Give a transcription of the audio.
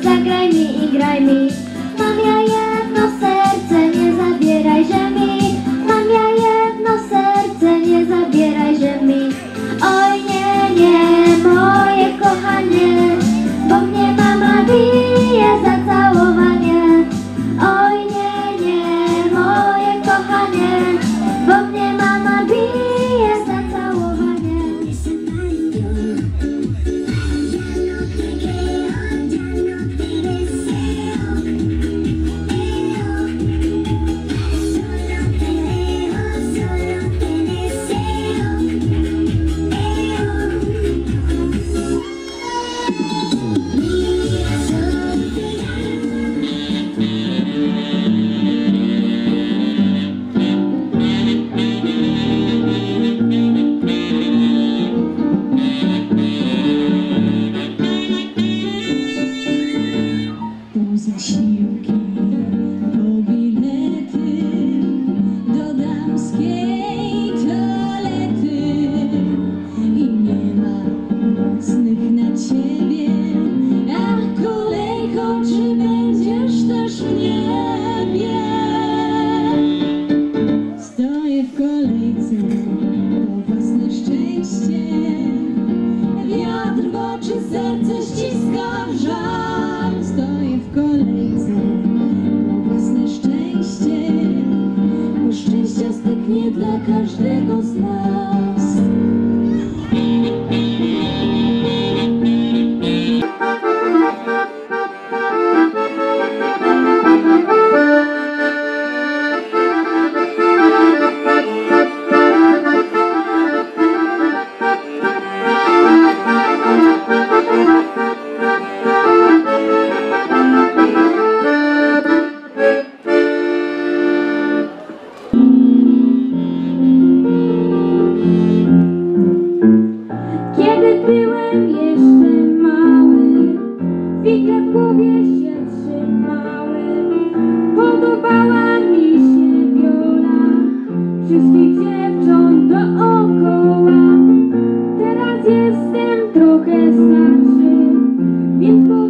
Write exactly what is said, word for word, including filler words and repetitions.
zagraj mi i graj mi. Mam ja jedno serce, nie zabierajże mi. Mam ja jedno serce, nie zabierajże mi. Oj nie, nie, moje kochanie, bo mnie mama bije za całowanie. Oj nie, nie, moje kochanie, bo mnie mama bije za całowanie. Zasiłki, po bilety do damskiej toalety i nie ma mocnych na ciebie, a kolejką czy będziesz też w niebie. Stoję w kolejce po własne szczęście, wiatr w oczy, serce ściska w żal. Stoję w kolejce po własne szczęście, bo szczęścia styknie dla każdego z nas. Byłem jeszcze mały, figle w głowie się trzymały. Podobała mi się Wiola, wszystkich dziewcząt dookoła. Teraz jestem trochę starszy, więc